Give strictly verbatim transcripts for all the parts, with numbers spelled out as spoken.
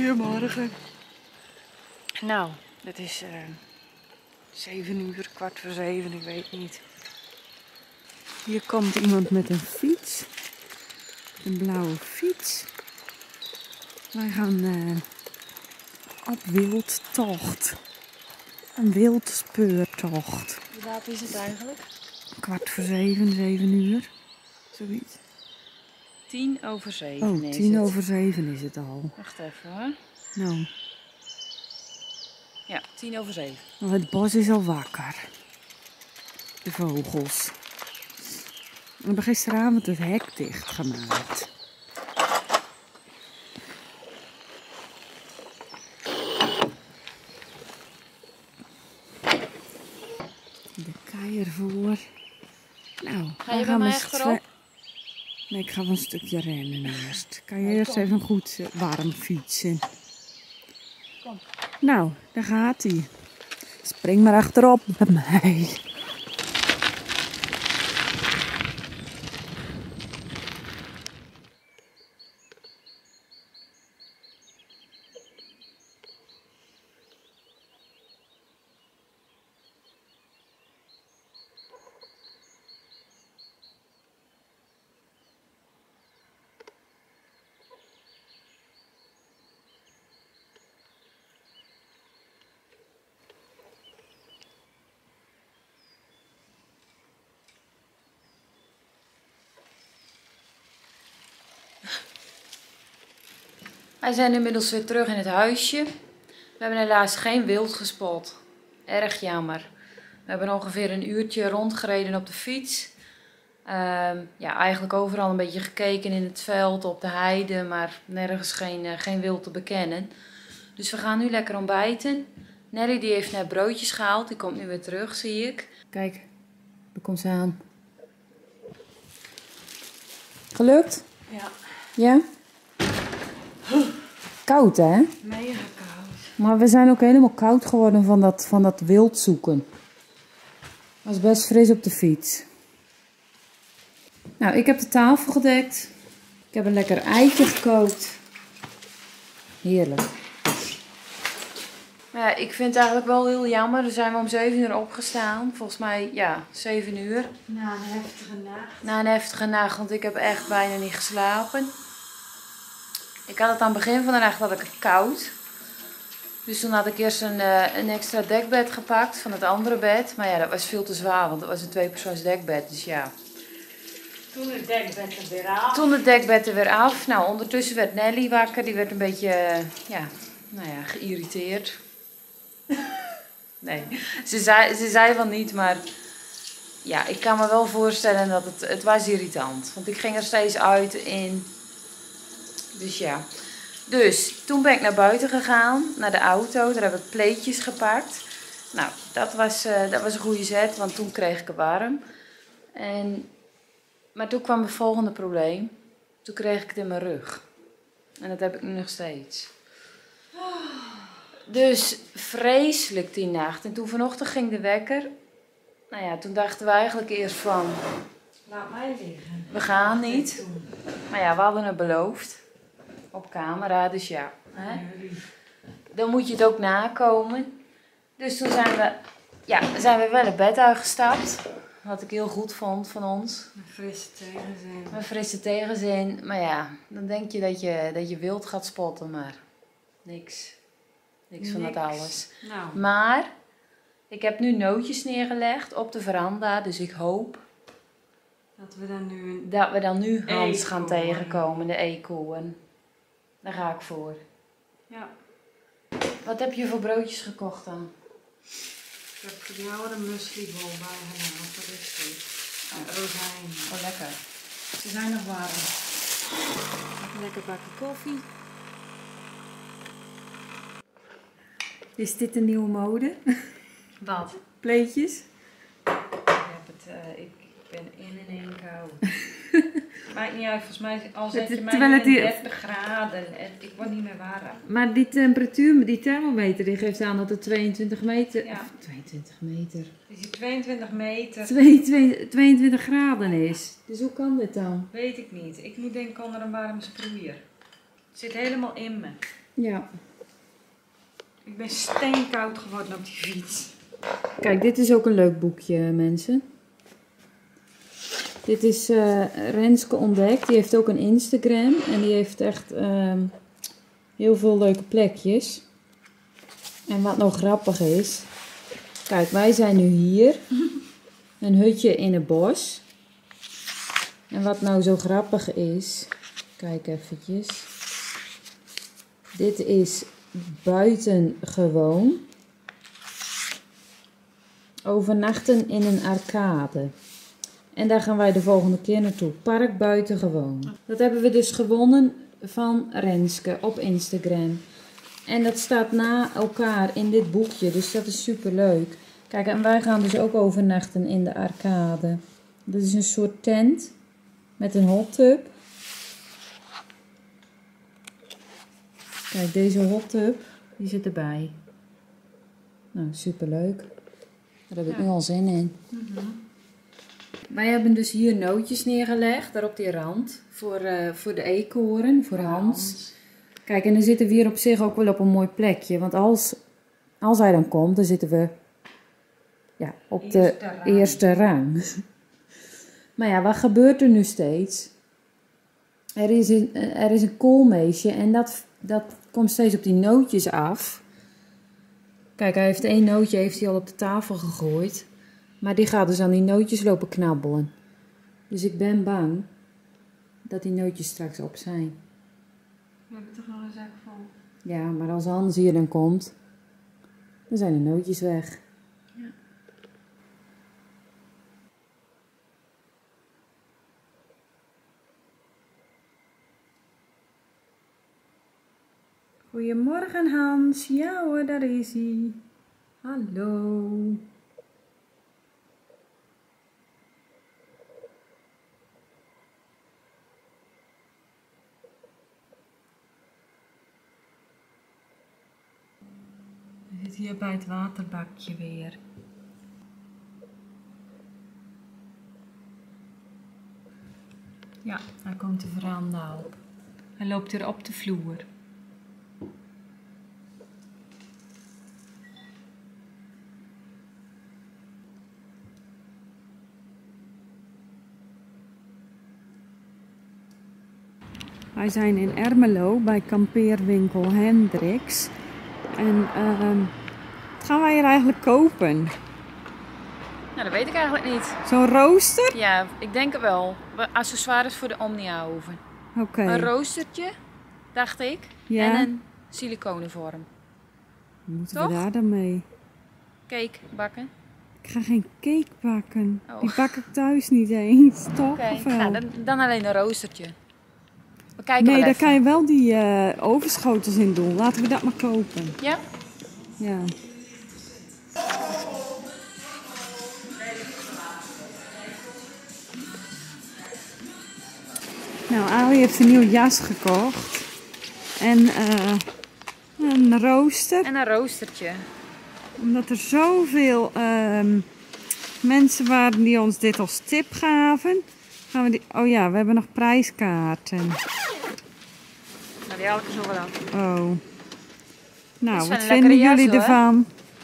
Goedemorgen. Nou, het is uh, zeven uur, kwart voor zeven, ik weet niet. Hier komt iemand met een fiets. Een blauwe fiets. Wij gaan uh, op wildtocht. Een wildspeurtocht. Hoe laat is het eigenlijk? Kwart voor zeven, zeven uur. Zoiets. Tien over zeven oh, is tien het. over zeven is het al. Wacht even hoor. Nou. Ja, tien over zeven. Nou, het bos is al wakker. De vogels. We hebben gisteravond het hek dicht gemaakt. De kei ervoor. Nou, ga je bij mij achterop? Nee, ik ga wel een stukje rennen eerst. Kan je eerst even goed warm fietsen? Kom. Nou, daar gaat hij. Spring maar achterop bij mij. Wij zijn inmiddels weer terug in het huisje. We hebben helaas geen wild gespot. Erg jammer. We hebben ongeveer een uurtje rondgereden op de fiets. Uh, ja, eigenlijk overal een beetje gekeken in het veld, op de heide, maar nergens geen, uh, geen wild te bekennen. Dus we gaan nu lekker ontbijten. Nelly die heeft net broodjes gehaald, die komt nu weer terug, zie ik. Kijk, daar komt ze aan. Gelukt? Ja. Ja? Koud, hè? Mega koud. Maar we zijn ook helemaal koud geworden van dat, van dat wild zoeken. Het was best fris op de fiets. Nou, ik heb de tafel gedekt. Ik heb een lekker eitje gekookt. Heerlijk. Ja, ik vind het eigenlijk wel heel jammer. Dan zijn we om zeven uur opgestaan. Volgens mij, ja, zeven uur. Na een heftige nacht. Na een heftige nacht, want ik heb echt bijna niet geslapen. Ik had het aan het begin van de nacht had ik het koud. Dus toen had ik eerst een, uh, een extra dekbed gepakt van het andere bed. Maar ja, dat was veel te zwaar, want het was een tweepersoons dekbed. Dus ja. Toen het dekbed er weer af. Toen het dekbed er weer af. Nou, ondertussen werd Nelly wakker. Die werd een beetje, uh, ja, nou ja, geïrriteerd. Nee, ze zei, ze zei wel niet, maar ja, ik kan me wel voorstellen dat het, het was irritant. Want ik ging er steeds uit in. Dus ja. Dus toen ben ik naar buiten gegaan, naar de auto. Daar heb ik pleetjes gepakt. Nou, dat was, uh, dat was een goede zet, want toen kreeg ik het warm. En, maar toen kwam het volgende probleem. Toen kreeg ik het in mijn rug. En dat heb ik nu nog steeds. Dus vreselijk die nacht. En toen vanochtend ging de wekker. Nou ja, toen dachten we eigenlijk eerst van, laat mij liggen. We gaan niet. Maar ja, we hadden het beloofd. Op camera, dus ja. Hè? Dan moet je het ook nakomen. Dus toen zijn we, ja, zijn we wel het bed uitgestapt. Wat ik heel goed vond van ons. Een frisse tegenzin. Een frisse tegenzin. Maar ja, dan denk je dat je, dat je wild gaat spotten, maar niks. Niks van Niks. dat alles. Nou. Maar ik heb nu nootjes neergelegd op de veranda. Dus ik hoop Dat we dan nu een... dat we dan nu Hans gaan Eekhoorn. tegenkomen, de eekhoorn. Daar ga ik voor. Ja. Wat heb je voor broodjes gekocht dan? Ik heb voor jou een muslibol bijgehaald. Wat is dit? Een rozijn. Oh, lekker. Ze zijn nog warm. Een lekker bakje koffie. Is dit een nieuwe mode? Wat? Pleetjes? Ik, heb het, uh, ik ben in en één kou. Maakt niet uit, volgens mij al zet je mij Terwijl het in hier- dertig graden. Ik word niet meer warm. Maar die temperatuur, die thermometer, die geeft aan dat het tweeëntwintig meter... Ja. Of tweeëntwintig meter... Het is tweeëntwintig meter. tweeëntwintig graden is. Dus hoe kan dit dan? Weet ik niet. Ik moet denken onder een warm sproeier. Het zit helemaal in me. Ja. Ik ben steenkoud geworden op die fiets. Kijk, dit is ook een leuk boekje, mensen. Dit is uh, Renske Ontdekt. Die heeft ook een Instagram. En die heeft echt uh, heel veel leuke plekjes. En wat nou grappig is. Kijk, wij zijn nu hier. Een hutje in het bos. En wat nou zo grappig is. Kijk eventjes. Dit is buitengewoon. Overnachten in een arcade. En daar gaan wij de volgende keer naartoe. Park Buitengewoon. Dat hebben we dus gewonnen van Renske op Instagram. En dat staat na elkaar in dit boekje. Dus dat is super leuk. Kijk, en wij gaan dus ook overnachten in de arcade. Dat is een soort tent. Met een hot tub. Kijk, deze hot tub. Die zit erbij. Nou, super leuk. Daar heb ik ja. nu al zin in. Mm-hmm. Wij hebben dus hier nootjes neergelegd, daar op die rand, voor, uh, voor de eekhoorn, voor Hans. Hans. Kijk, en dan zitten we hier op zich ook wel op een mooi plekje, want als, als hij dan komt, dan zitten we ja, op eerste de rang. eerste rang. Maar ja, wat gebeurt er nu steeds? Er is een, er is een koolmeesje en dat, dat komt steeds op die nootjes af. Kijk, hij heeft één nootje heeft hij al op de tafel gegooid. Maar die gaat dus aan die nootjes lopen knabbelen. Dus ik ben bang dat die nootjes straks op zijn. We hebben toch nog een zak vol? Ja, maar als Hans hier dan komt, dan zijn de nootjes weg. Ja. Goedemorgen Hans. Ja hoor, daar is hij. Hallo. We zitten hier bij het waterbakje weer. Ja, daar komt de veranda op. Hij loopt hier op de vloer. Wij zijn in Ermelo bij kampeerwinkel Hendricks. En uh, wat gaan wij hier eigenlijk kopen? Nou, dat weet ik eigenlijk niet. Zo'n rooster? Ja, ik denk het wel. Accessoires voor de Omnia-oven. Oké. Okay. Een roostertje, dacht ik. Ja. En een siliconenvorm. Moeten Toch? we daar dan mee? Cake bakken. Ik ga geen cake bakken. Oh. Die bak ik thuis niet eens, toch? Oké, okay. nou, dan, dan alleen een roostertje. We kijken nee, wel daar even. kan je wel die uh, ovenschotels in doen. Laten we dat maar kopen. Ja? Ja. Nou, Ali heeft een nieuw jas gekocht. En uh, een rooster. En een roostertje. Omdat er zoveel uh, mensen waren die ons dit als tip gaven. Gaan we die... Oh ja, we hebben nog prijskaarten. Nou, die haal ik er zo wel af. Oh. Nou, wat een vinden jas, jullie hoor. ervan?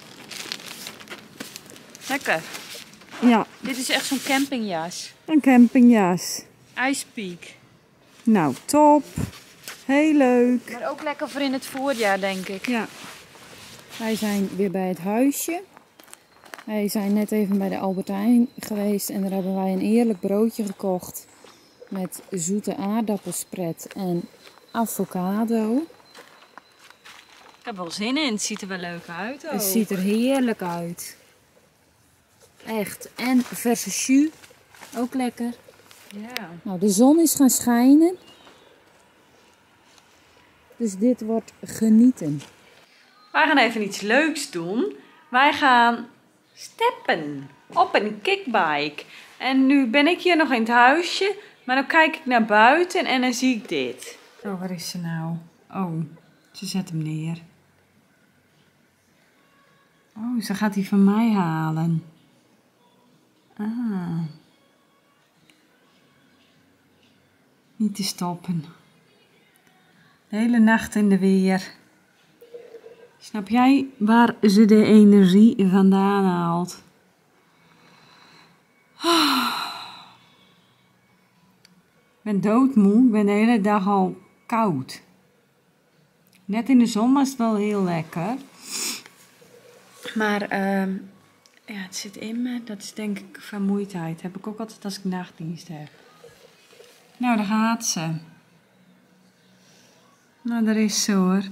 Lekker. Ja. Dit is echt zo'n campingjas. Een campingjas. Ice Peak. Nou, top. Heel leuk. Maar ook lekker voor in het voorjaar, denk ik. Ja. Wij zijn weer bij het huisje. Wij zijn net even bij de Albert Heijn geweest en daar hebben wij een eerlijk broodje gekocht. Met zoete aardappelspret en avocado. Ik heb wel zin in. Het ziet er wel leuk uit ook. Het ziet er heerlijk uit. Echt. En verse jus. Ook lekker. Ja. Nou, de zon is gaan schijnen. Dus dit wordt genieten. Wij gaan even iets leuks doen. Wij gaan steppen op een kickbike. En nu ben ik hier nog in het huisje. Maar dan kijk ik naar buiten en dan zie ik dit. Oh, waar is ze nou? Oh, ze zet hem neer. Oh, ze gaat die van mij halen. Ah. Niet te stoppen. De hele nacht in de weer. Snap jij waar ze de energie vandaan haalt? Ik ben doodmoe. Ik ben de hele dag al koud. Net in de zon was het wel heel lekker. Maar uh, ja, het zit in me. Dat is denk ik vermoeidheid. Heb ik ook altijd als ik nachtdienst heb. Nou, daar gaat ze. Nou, daar is ze hoor.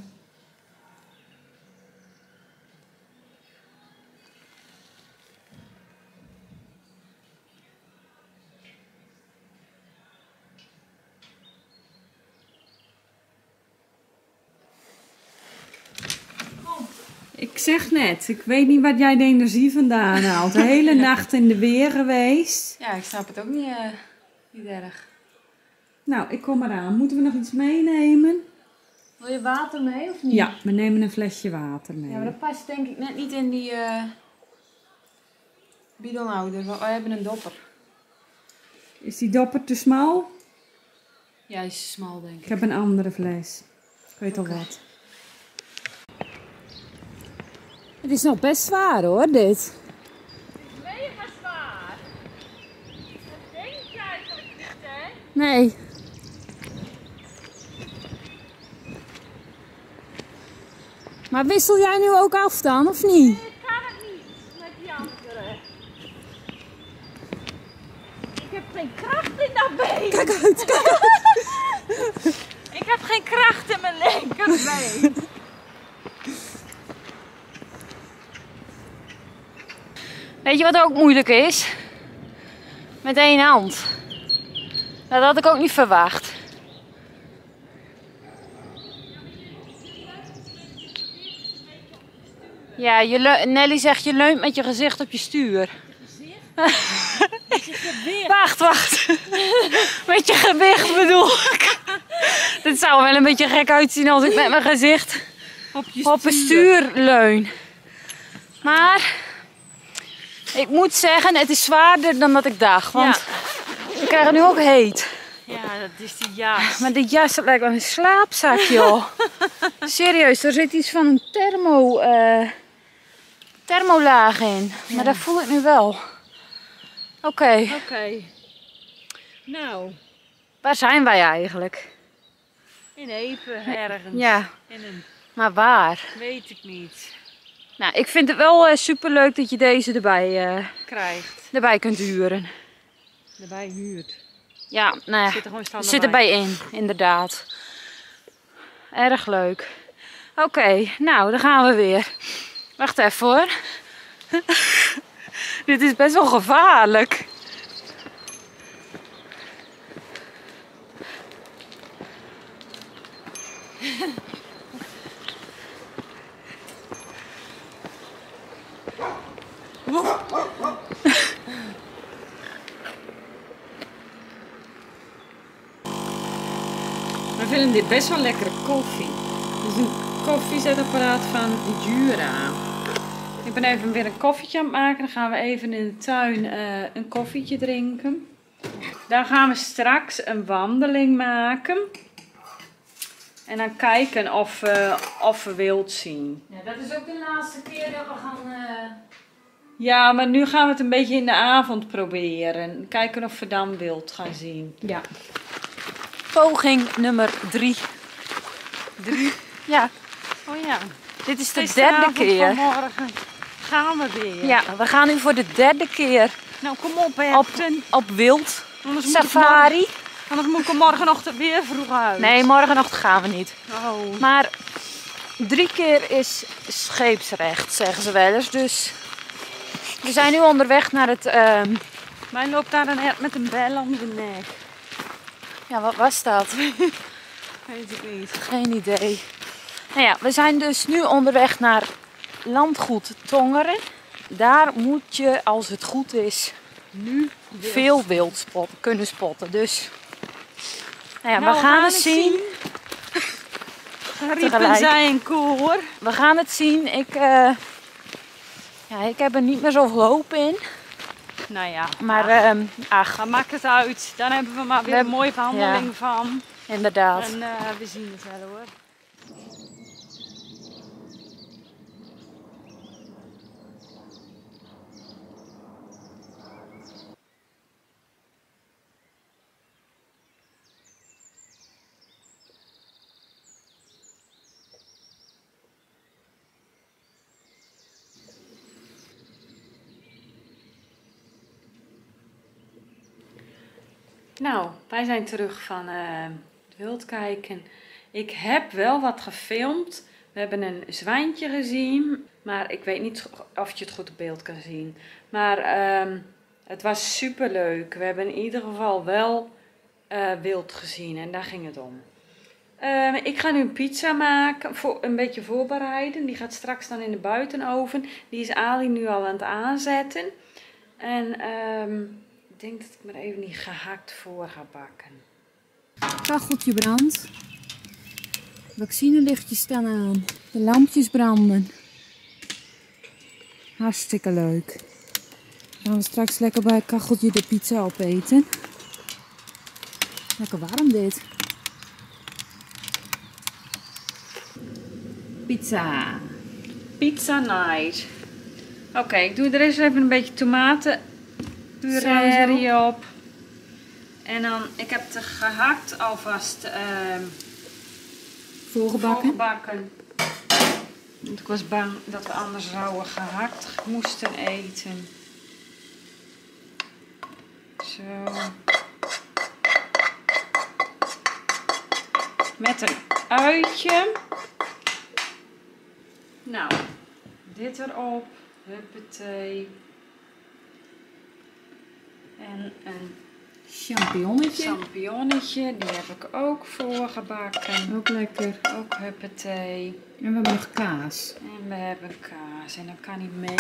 Ik zeg net, ik weet niet waar jij de energie vandaan haalt. De hele nacht in de weer geweest. Ja, ik snap het ook niet, uh, niet erg. Nou, ik kom eraan. Moeten we nog iets meenemen? Wil je water mee of niet? Ja, we nemen een flesje water mee. Ja, maar dat past denk ik net niet in die uh, bidonhouder, want wij hebben een dopper. Is die dopper te smal? Ja, die is smal denk ik. Ik heb een andere fles. Ik weet Okay. al wat. Het is nog best zwaar hoor, dit. Het is mega zwaar. Dat denk je eigenlijk niet, hè? Nee. Maar wissel jij nu ook af dan, of niet? Nee, ik kan het niet met die andere. Ik heb geen kracht in dat been. Kijk uit, kijk uit. Ik heb geen kracht in mijn linkerbeen. Weet je wat ook moeilijk is? Met één hand. Dat had ik ook niet verwacht. Ja, je Nelly zegt je leunt met je gezicht op je stuur. Met je gewicht. Wacht, wacht. Met je gewicht bedoel ik. Dit zou wel een beetje gek uitzien als ik met mijn gezicht Op je op een stuur leun. Maar ik moet zeggen, het is zwaarder dan dat ik dacht. Want ik krijg het nu ook heet. Ja, dat is die jas. Maar dit jas dat lijkt wel een slaapzak, joh. Serieus, er zit iets van een thermo, uh, thermolaag in. Maar Ja. dat voel ik nu wel. Oké, okay. Oké. Okay. Nou, Waar zijn wij eigenlijk? in Epe ergens. Ja, In een, maar waar? weet ik niet, Nou, ik vind het wel uh, superleuk dat je deze erbij, uh, krijgt. erbij kunt huren. Erbij huurt. Ja, nou ja, Zit er gewoon standaard zit erbij in, inderdaad. Erg leuk. Oké, okay, nou, dan gaan we weer. Wacht even hoor. Dit is best wel gevaarlijk. We vinden dit best wel lekkere koffie. Dit is een koffiezetapparaat van Jura. Ik ben even weer een koffietje aan het maken. Dan gaan we even in de tuin uh, een koffietje drinken. Dan gaan we straks een wandeling maken. En dan kijken of we, of we wild zien. Ja, dat is ook de laatste keer dat we gaan... Uh... Ja, maar nu gaan we het een beetje in de avond proberen. Kijken of we dan wild gaan zien. Ja. Poging nummer drie. Drie? Ja. Oh ja. Dit is de derde Gisteravond keer. vanmorgen gaan we weer. Ja, we gaan nu voor de derde keer Nou, kom op, hè. op, op wild Anders moet ik safari. morgen- Anders moet ik er morgenochtend weer vroeg uit. Nee, morgenochtend gaan we niet. Oh. Maar drie keer is scheepsrecht, zeggen ze wel eens. Dus we zijn nu onderweg naar het... Uh... Mij loopt daar een hert met een bel om de nek. Ja, wat was dat? Weet ik niet. Geen idee. Nou ja, we zijn dus nu onderweg naar landgoed Tongeren. Daar moet je, als het goed is, nu veel wild spot, kunnen spotten. Dus nou ja, Nou, we gaan het zien. Riepen Tegelijk. zij een koor. We gaan het zien. Ik, uh, ja, ik heb er niet meer zoveel hoop in. Nou ja, Maar ach, uh, ach, dan maakt het uit. Dan hebben we maar weer We een mooie behandeling ja. van. inderdaad. En uh, we zien het wel hoor. Nou, wij zijn terug van uh, het wildkijken. Ik heb wel wat gefilmd. We hebben een zwijntje gezien, maar ik weet niet of je het goed op beeld kan zien. Maar uh, het was super leuk. We hebben in ieder geval wel uh, wild gezien en daar ging het om. Uh, ik ga nu een pizza maken, voor, een beetje voorbereiden. Die gaat straks dan in de buitenoven. Die is Ali nu al aan het aanzetten. En uh, ik denk dat ik maar even die gehakt voor ga bakken. Kacheltje brandt. Vaccinelichtjes staan aan. De lampjes branden. Hartstikke leuk. Dan gaan we straks lekker bij het kacheltje de pizza opeten. Lekker warm dit. Pizza. Pizza night. Oké, okay, ik doe er eens even een beetje tomatenpuree op. En dan, ik heb het gehakt alvast uh, voorgebakken. voorgebakken. Want ik was bang dat we anders rauwe gehakt moesten eten. Zo. Met een uitje. Nou, dit erop. Huppatee. En een champignonnetje. champignonnetje. Die heb ik ook voorgebakken. Ook lekker. Ook huppatee. En we hebben nog kaas. En we hebben kaas. En dat kan niet mee.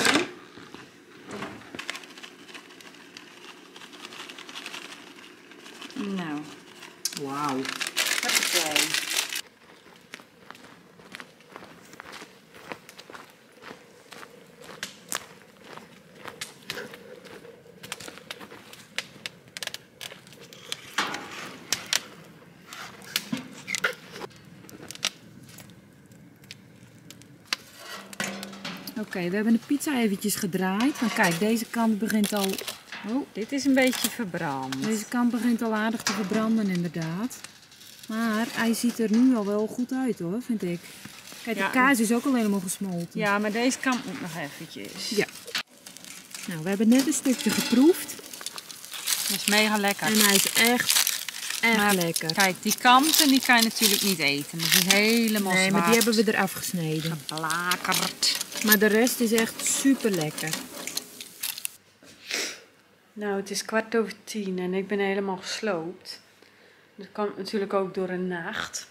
Nou. Wauw. Huppatee. Oké, okay, we hebben de pizza eventjes gedraaid. Maar kijk, deze kant begint al... Oh, dit is een beetje verbrand. Deze kant begint al aardig te verbranden inderdaad. Maar hij ziet er nu al wel goed uit hoor, vind ik. Kijk, de ja, kaas is ook al helemaal gesmolten. Ja, maar deze kant moet nog eventjes. Ja. Nou, we hebben net een stukje geproefd. Dat is mega lekker. En hij is echt, echt maar, lekker. Kijk, die kanten die kan je natuurlijk niet eten. Dat is helemaal Nee, zwart. maar die hebben we eraf gesneden. Geblakerd. Maar de rest is echt super lekker. Nou, het is kwart over tien en ik ben helemaal gesloopt. Dat komt natuurlijk ook door een nacht.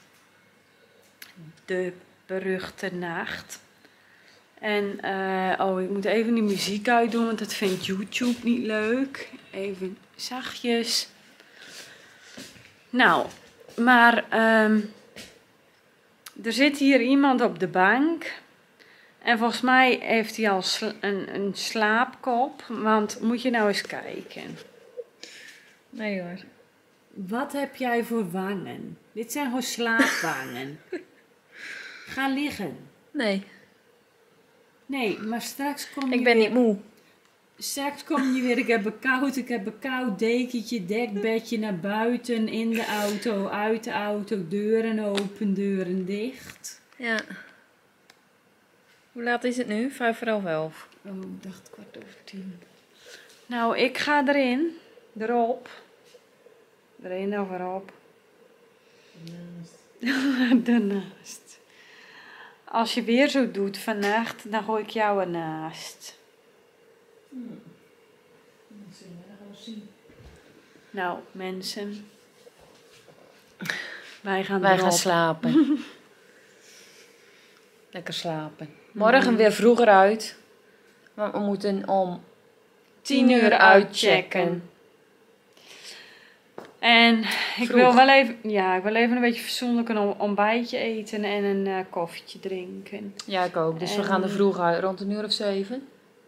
De beruchte nacht. En, uh, oh, ik moet even die muziek uitdoen, want dat vindt YouTube niet leuk. Even zachtjes. Nou, maar um, er zit hier iemand op de bank. En volgens mij heeft hij al een, een slaapkop, want moet je nou eens kijken. Nee hoor. Wat heb jij voor wangen? Dit zijn gewoon slaapwangen. Ga liggen. Nee. Nee, maar straks kom je Ik ben weer, niet moe. Straks kom je weer, ik heb een koud, ik heb een koud dekentje, dekbedje naar buiten, in de auto, uit de auto, deuren open, deuren dicht. Ja. Hoe laat is het nu? Vijf voor half elf. Oh, ik dacht kwart over tien. Nou, ik ga erin. Erop. Erin of erop. Daarnaast. Daarnaast. Als je weer zo doet vannacht, dan gooi ik jou ernaast. Hmm. Dat zullen we nog wel zien. Nou, mensen. Wij gaan Wij erop. gaan slapen. Lekker slapen. Morgen weer vroeger uit. Want we moeten om tien uur uitchecken. En ik wil wel even, ja, ik wil even een beetje fatsoenlijk een ontbijtje eten en een uh, koffietje drinken. Ja, ik ook. Dus en, we gaan er vroeg uit, rond een uur of zeven.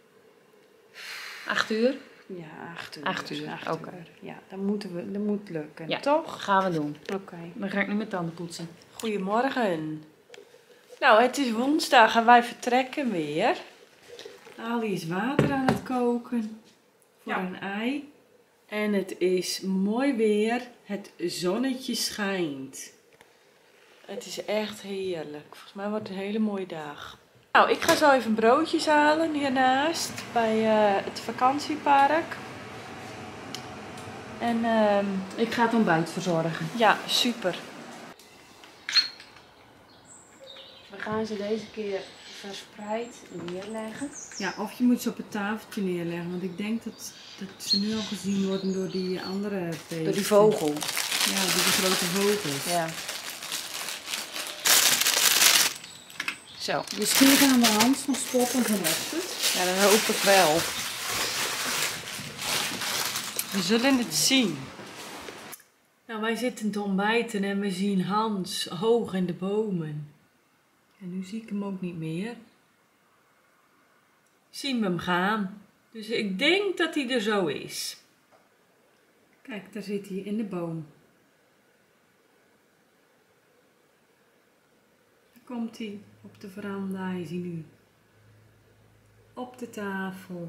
Acht uur? Ja, acht uur. Acht uur, oké. Okay. Ja, dat moeten we, dat moet lukken. Ja, toch? Gaan we doen. Oké. Okay. Dan ga ik nu mijn tanden poetsen. Goedemorgen. Nou, het is woensdag en wij vertrekken weer. Ali is water aan het koken voor ja. een ei. En het is mooi weer. Het zonnetje schijnt. Het is echt heerlijk. Volgens mij wordt het een hele mooie dag. Nou, ik ga zo even broodjes halen hiernaast bij uh, het vakantiepark. En ehm, Ik ga het ontbijt verzorgen. ja, super. We gaan ze deze keer verspreid neerleggen. Ja, of je moet ze op het tafeltje neerleggen, want ik denk dat, dat ze nu al gezien worden door die andere beesten. Door die vogel. Ja, door die grote vogels. Ja. Zo. Dus kun je aan de hand nog spotten vanochtend? Ja, dat hoop ik wel. We zullen het zien. Nou, wij zitten te ontbijten en we zien Hans hoog in de bomen. En nu zie ik hem ook niet meer. Zien we hem gaan. Dus ik denk dat hij er zo is. Kijk, daar zit hij in de boom. Daar komt hij op de veranda, is hij nu. Op de tafel.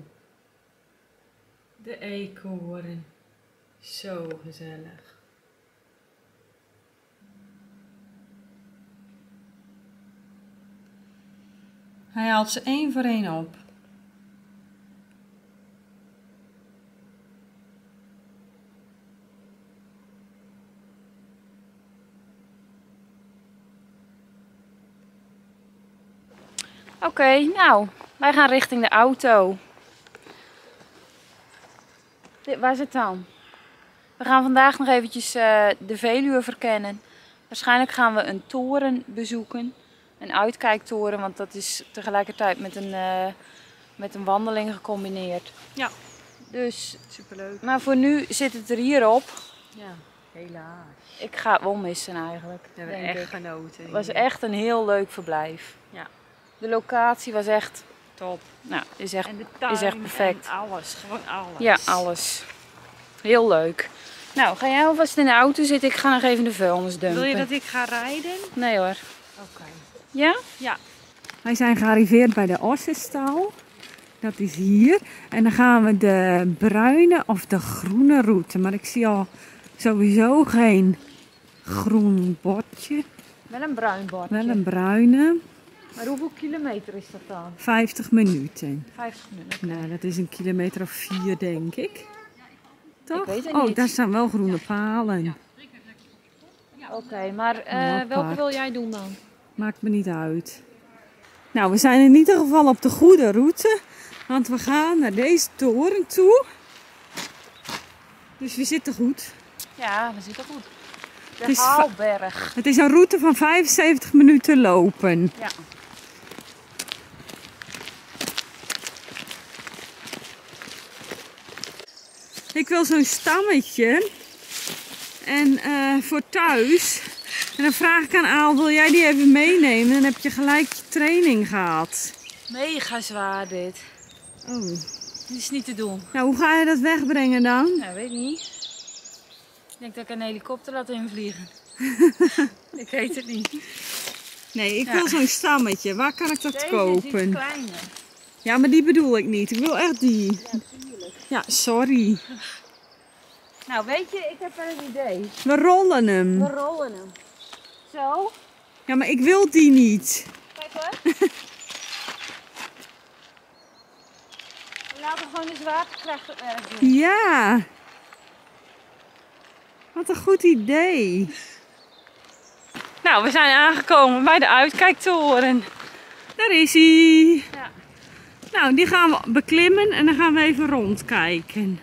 De eekhoorn. Zo gezellig. Hij haalt ze één voor één op. Oké, okay, nou, wij gaan richting de auto. Dit, waar is het dan? We gaan vandaag nog eventjes uh, de Veluwe verkennen. Waarschijnlijk gaan we een toren bezoeken. Een uitkijktoren, want dat is tegelijkertijd met een, uh, met een wandeling gecombineerd. Ja. Dus, Superleuk. maar voor nu zit het er hier op. Ja, helaas. Ik ga het wel missen eigenlijk. We hebben denk echt ik. genoten. Het was echt een heel leuk verblijf. Ja. De locatie was echt top. Nou, is echt, En de tuin is echt perfect. en alles, gewoon alles. Ja, alles. Heel leuk. Nou, ga jij alvast in de auto zitten? Ik ga nog even de vuilnis dumpen. Wil je dat ik ga rijden? Nee hoor. Oké. Okay. Ja? Ja. Wij zijn gearriveerd bij de ossenstal. Dat is hier. En dan gaan we de bruine of de groene route. Maar ik zie al sowieso geen groen bordje. Wel een bruin bordje. Wel een bruine. Maar hoeveel kilometer is dat dan? vijftig minuten. vijftig minuten. Nou, dat is een kilometer of vier, denk ik. Toch? Ik weet het oh, niet. daar staan wel groene palen. Oké, okay, maar uh, Oh, welke wil jij doen dan? Maakt me niet uit. Nou, we zijn in ieder geval op de goede route. Want we gaan naar deze toren toe. Dus we zitten goed. Ja, we zitten goed. De Het is Haalberg. Het is een route van vijfenzeventig minuten lopen. Ja. Ik wil zo'n stammetje. En uh, voor thuis. En dan vraag ik aan Aal, wil jij die even meenemen? Dan heb je gelijk je training gehad. Mega zwaar dit. Oh. Dit is niet te doen. Nou, hoe ga je dat wegbrengen dan? Nou, weet ik niet. Ik denk dat ik een helikopter laat invliegen. Ik weet het niet. Nee, ik Ja. wil zo'n stammetje. Waar kan ik dat Deze kopen? is iets kleiner. Ja, maar die bedoel ik niet. Ik wil echt die. Ja, tuurlijk. Ja, sorry. Nou, weet je, ik heb wel een idee. We rollen hem. We rollen hem. Zo. Ja, maar ik wil die niet. Kijk hoor. We laten gewoon de zwaartekracht op erg doen. Ja. Wat een goed idee. Nou, we zijn aangekomen bij de uitkijktoren. Daar is hij. Ja. Nou, die gaan we beklimmen en dan gaan we even rondkijken.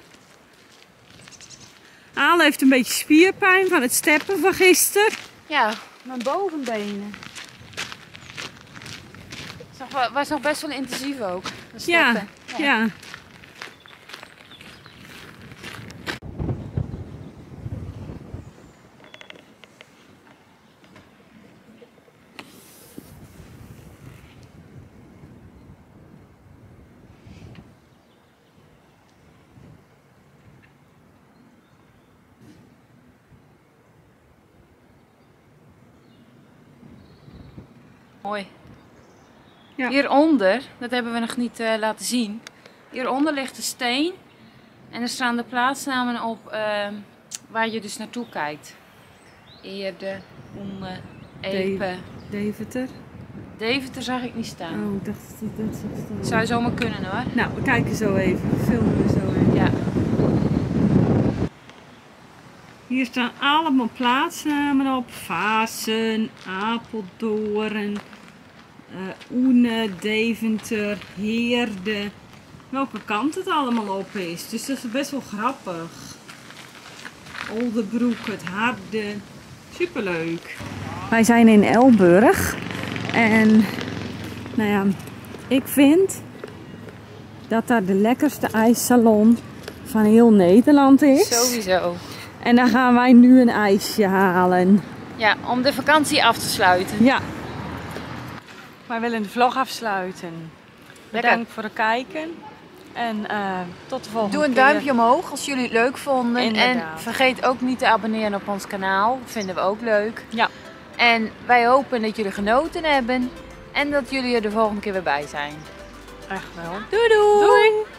Aal heeft een beetje spierpijn van het steppen van gisteren. Ja, mijn bovenbenen. Het was nog best wel intensief ook. dat Ja, steppen. ja. Mooi. Ja. Hieronder, dat hebben we nog niet uh, laten zien. Hieronder ligt de steen. En er staan de plaatsnamen op uh, waar je dus naartoe kijkt. Eerde, Oende, Epe. Deventer. Deventer zag ik niet staan. Oh, ik dacht dat dat zou staan. Zou zomaar kunnen hoor. Nou, we kijken zo even. We filmen we zo even. Ja. Hier staan allemaal plaatsnamen op. Vaassen, Apeldoorn, uh, Oene, Deventer, Heerde. Welke kant het allemaal op is. Dus dat is best wel grappig. Oldebroek, het Harde. Superleuk. Wij zijn in Elburg. En nou ja, ik vind dat daar de lekkerste ijssalon van heel Nederland is. Sowieso. En dan gaan wij nu een ijsje halen. Ja, om de vakantie af te sluiten. Ja. Wij willen de vlog afsluiten. Bedankt Lekker. voor het kijken. En uh, tot de volgende Doe een keer. duimpje omhoog als jullie het leuk vonden. Inderdaad. En vergeet ook niet te abonneren op ons kanaal. Vinden we ook leuk. Ja. En wij hopen dat jullie genoten hebben. En dat jullie er de volgende keer weer bij zijn. Echt wel. Doei doei! Doei!